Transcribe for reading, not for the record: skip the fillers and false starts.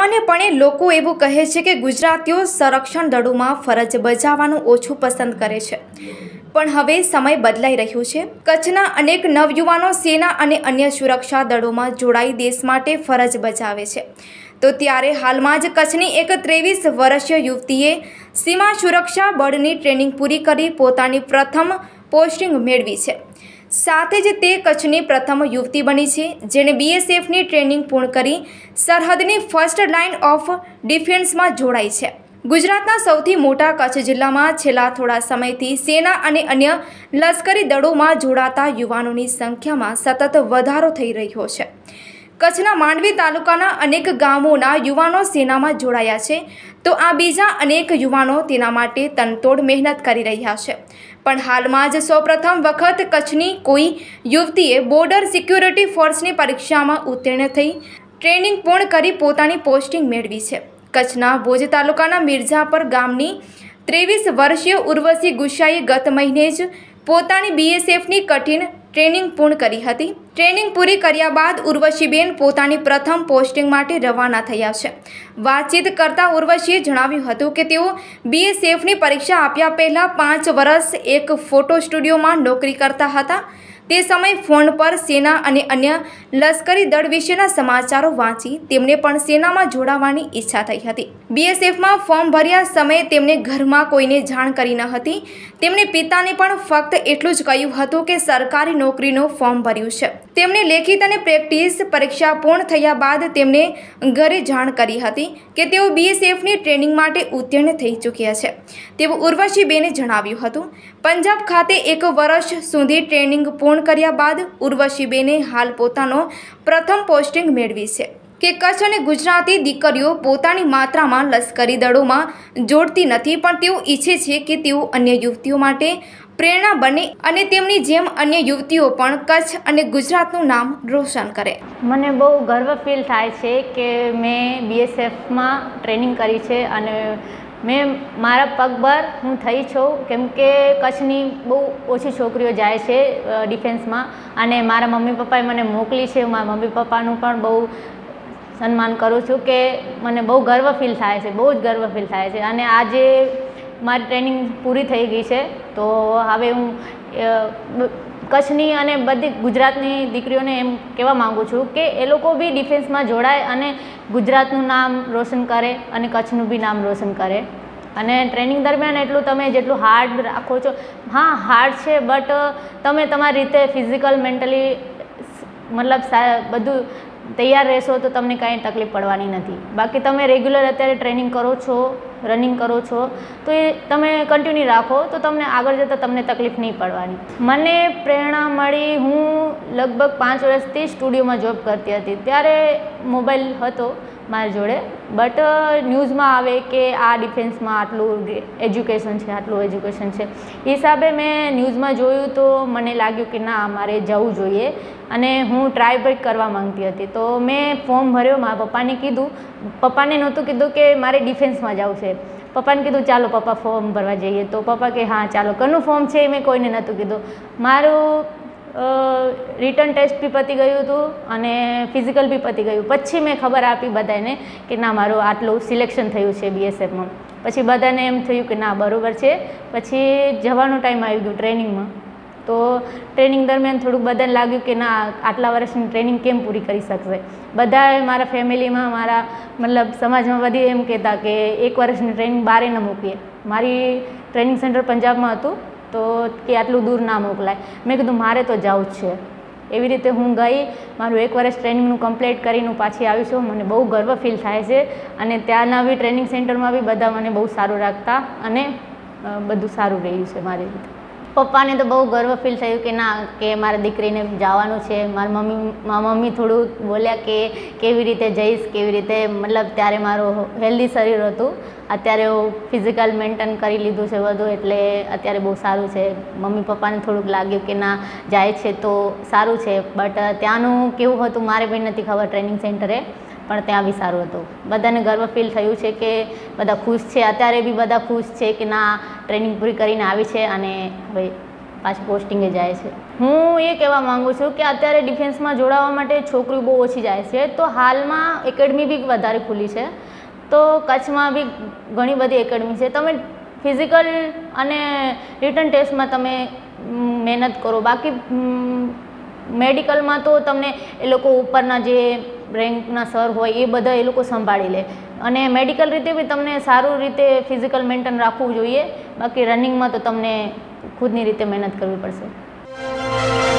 સામાન્યપણે લોકો એવું કહે છે કે ગુજરાતીઓ સંરક્ષણ દળોમાં ફરજ બજાવવાનું ઓછું પસંદ કરે છે, પણ હવે સમય બદલાઈ રહ્યો છે। કચ્છના અનેક નવયુવાનો સેના અને અન્ય સુરક્ષા દળોમાં જોડાઈ દેશ માટે ફરજ બજાવે છે। તો ત્યારે હાલમાં જ કચ્છની એક 23 વર્ષીય યુવતીએ સીમા સુરક્ષા બળની ટ્રેનિંગ પૂરી કરી પોતાની પ્રથમ પોસ્ટિંગ મેળવી છે। સાથે જ તે કચ્છની પ્રથમ યુવતી બની છે જેણે બીએસએફની ટ્રેનિંગ પૂર્ણ કરી સરહદની ફર્સ્ટ લાઇન ઓફ ડિફેન્સમાં જોડાઈ છે। ગુજરાતના સૌથી મોટા કચ્છ જિલ્લામાં છેલ્લા થોડા સમયથી સેના અને અન્ય લશ્કરી દળોમાં જોડાતા યુવાનોની સંખ્યામાં સતત વધારો થઈ રહ્યો છે। કચ્છના માંડવી તાલુકાના અનેક ગામોના યુવાનો સેનામાં જોડાયા છે, તો આ બીજા અનેક યુવાનો તેના માટે તનતોડ મહેનત કરી રહ્યા છે। પણ હાલમાં જ સૌપ્રથમ વખત કચ્છની કોઈ યુવતીએ બોર્ડર સિક્યુરિટી ફોર્સની પરીક્ષામાં ઉત્તીર્ણ થઈ ટ્રેનિંગ પૂર્ણ કરી પોતાની પોસ્ટિંગ મેળવી છે। કચ્છના ભુજ તાલુકાના મિર્ઝાપર ગામની 23 વર્ષીય ઉર્વશી ગુસાઈએ ગત મહિને જ પોતાની બીએસએફની કઠિન ટ્રેનિંગ પૂર્ણ કરી હતી। ટ્રેનિંગ પૂરી કર્યા બાદ ઉર્વશીબેન પોતાની પ્રથમ પોસ્ટિંગ માટે રવાના થયા છે। વાતચીત કરતા ઉર્વશીએ જણાવ્યું હતું કે તેઓ બીએસએફની પરીક્ષા આપ્યા પહેલાં 5 વર્ષ એક ફોટો સ્ટુડિયોમાં નોકરી કરતા હતા। તે સમયે ફોન પર સેના અને અન્ય લશ્કરી દળ વિશેના સમાચારો વાંચી તેમને પણ સેનામાં જોડાવાની ઈચ્છા થઈ હતી। બીએસએફમાં ફોર્મ ભર્યા સમયે તેમને ઘરમાં કોઈને જાણ કરી ન હતી। તેમણે પિતાને પણ ફક્ત એટલું જ કહ્યું હતું કે સરકારી નોકરીનું ફોર્મ ભર્યું છે। તેમણે લેખિત અને પ્રેક્ટિસ પરીક્ષા પૂર્ણ થયા બાદ તેમને ઘરે જાણ કરી હતી કે તેઓ બીએસએફની ટ્રેનિંગ માટે ઉત્તીર્ણ થઈ ચૂક્યા છે, તેવું ઉર્વશીબેને જણાવ્યું હતું। પંજાબ ખાતે 1 વર્ષ સુધી ટ્રેનિંગ પૂર્ણ કર્યા બાદ ઉર્વશીબેને હાલ પોતાનો પ્રથમ પોસ્ટિંગ મેળવી છે કે કચ્છ અને ગુજરાતી દીકરીઓ પોતાની માત્રામાં લશ્કરી દળોમાં જોડતી નથી, પણ તેઓ ઈચ્છે છે કે તેઓ અન્ય યુવતીઓ માટે પ્રેરણા બને અને તેમની જેમ અન્ય યુવતીઓ પણ કચ્છ અને ગુજરાતનું નામ રોશન કરે। મને બહુ ગર્વ ફીલ થાય છે કે મેં બીએસએફમાં ટ્રેનિંગ કરી છે અને મેં મારા પગભર હું થઈ છું, કેમ કે કચ્છની બહુ ઓછી છોકરીઓ જાય છે ડિફેન્સમાં અને મારા મમ્મી પપ્પાએ મને મોકલી છે। મારા મમ્મી પપ્પાનું પણ બહુ સન્માન કરું છું કે મને બહુ ગર્વ ફીલ થાય છે, બહુ જ ગર્વ ફીલ થાય છે। અને આજે મારી ટ્રેનિંગ પૂરી થઈ ગઈ છે, તો હવે હું કચ્છની અને બધી ગુજરાતની દીકરીઓને એમ કહેવા માગું છું કે એ લોકો બી ડિફેન્સમાં જોડાય અને ગુજરાતનું નામ રોશન કરે અને કચ્છનું બી નામ રોશન કરે। અને ટ્રેનિંગ દરમિયાન એટલું તમે જેટલું હાર્ડ રાખો છો, હા હાર્ડ છે, બટ તમે તમારી રીતે ફિઝિકલ મેન્ટલી મતલબ બધું તૈયાર રહેશો તો તમને કાંઈ તકલીફ પડવાની નથી। બાકી તમે રેગ્યુલર અત્યારે ટ્રેનિંગ કરો છો, રનિંગ કરો છો, તો એ તમે કન્ટિન્યુ રાખો તો તમને આગળ જતાં તમને તકલીફ નહીં પડવાની। મને પ્રેરણા મળી, હું લગભગ 5 વર્ષથી સ્ટુડિયોમાં જોબ કરતી હતી, ત્યારે મોબાઈલ હતો મારી જોડે, બટ ન્યૂઝમાં આવે કે આ ડિફેન્સમાં આટલું એજ્યુકેશન છે, આટલું એજ્યુકેશન છે, એ હિસાબે મેં ન્યૂઝમાં જોયું તો મને લાગ્યું કે ના મારે જવું જોઈએ અને હું ટ્રાય પણ કરવા માંગતી હતી। તો મેં ફોર્મ ભર્યો, મારા પપ્પાને કીધું, પપ્પાને નહોતું કીધું કે મારે ડિફેન્સમાં જવું છે, પપ્પાને કીધું ચાલો પપ્પા ફોર્મ ભરવા જઈએ, તો પપ્પા કે હા ચાલો। કોનું ફોર્મ છે એ મેં કોઈને નહોતું કીધું। મારું રિટર્ન ટેસ્ટ બી પતી ગયું હતું અને ફિઝિકલ બી પતી ગયું, પછી મેં ખબર આપી બધાને કે ના મારું આટલું સિલેક્શન થયું છે બીએસએફમાં। પછી બધાને એમ થયું કે ના બરાબર છે। પછી જવાનો ટાઈમ આવી ગયો ટ્રેનિંગમાં, તો ટ્રેનિંગ દરમિયાન થોડુંક બધાને લાગ્યું કે ના આટલા વર્ષની ટ્રેનિંગ કેમ પૂરી કરી શકશે। બધાએ મારા ફેમિલીમાં, મારા મતલબ સમાજમાં બધી એમ કહેતા કે 1 વર્ષની ટ્રેનિંગ બહાર ન મૂકીએ। મારી ટ્રેનિંગ સેન્ટર પંજાબમાં હતું, તો કે આટલું દૂર ના મોકલાય। મેં કીધું મારે તો જવું જ છે। એવી રીતે હું ગઈ, મારું 1 વર્ષ ટ્રેનિંગનું કમ્પ્લીટ કરીને હું પાછી આવી છું। મને બહુ ગર્વ ફીલ થાય છે અને ત્યાંના બી ટ્રેનિંગ સેન્ટરમાં બી બધા મને બહુ સારું રાખતા અને બધું સારું રહ્યું છે મારી રીતે। પપ્પાને તો બહુ ગર્વ ફીલ થયું કે ના કે મારા દીકરીને જવાનું છે। મારા મમ્મી થોડું બોલ્યા કે કેવી રીતે જઈશ, કેવી રીતે, મતલબ ત્યારે મારું હેલ્ધી શરીર હતું, અત્યારે હું ફિઝિકલ મેન્ટેન કરી લીધું છે બધું, એટલે અત્યારે બહુ સારું છે। મમ્મી પપ્પાને થોડુંક લાગ્યું કે ના જાય છે તો સારું છે, બટ ત્યાંનું કેવું હતું મારે બી નથી ખબર ટ્રેનિંગ સેન્ટરે, પણ ત્યાં બી સારું હતું। બધાને ગર્વ ફીલ થયું છે કે બધા ખુશ છે, અત્યારે બી બધા ખુશ છે કે ના ટ્રેનિંગ પૂરી કરીને આવી છે અને હવે પાછી પોસ્ટિંગે જાય છે. હું એ કહેવા માગું છું કે અત્યારે ડિફેન્સમાં જોડાવા માટે છોકરીઓ બહુ ઓછી જાય છે, તો હાલમાં એકેડમી બી વધારે ખુલી છે. તો કચ્છમાં બી ઘણી બધી એકેડમી છે. તમે ફિઝિકલ અને રિટન ટેસ્ટમાં તમે મહેનત કરો. બાકી મેડિકલમાં તો તમને એ લોકો ઉપરના જે રેન્કના સર હોય એ બધા એ લોકો સંભાળી લે, અને મેડિકલ રીતે બી તમને સારું રીતે ફિઝિકલ મેન્ટેન રાખવું જોઈએ. બાકી રનિંગમાં તો તમને ખુદની રીતે મહેનત કરવી પડશે.